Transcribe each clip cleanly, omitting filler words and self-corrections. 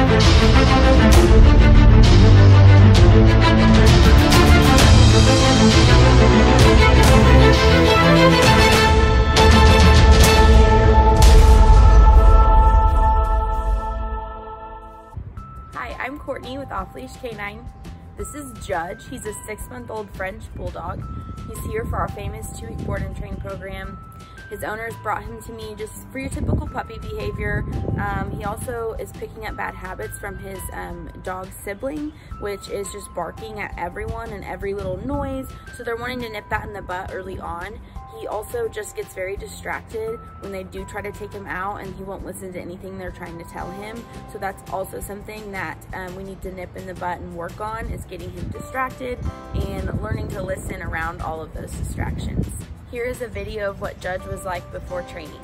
Hi, I'm Kourtney with Off Leash K9. This is Judge. He's a 6-month-old French Bulldog. He's here for our famous 2-week board and train program. His owners brought him to me just for your typical puppy behavior. He also is picking up bad habits from his dog sibling, which is just barking at everyone and every little noise. So they're wanting to nip that in the butt early on. He also just gets very distracted when they do try to take him out, and he won't listen to anything they're trying to tell him. So that's also something that we need to nip in the butt and work on, is getting him distracted and learning to listen around all of those distractions. Here is a video of what Judge was like before training.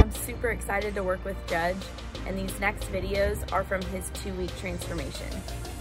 Excited to work with Judge, and these next videos are from his 2-week transformation.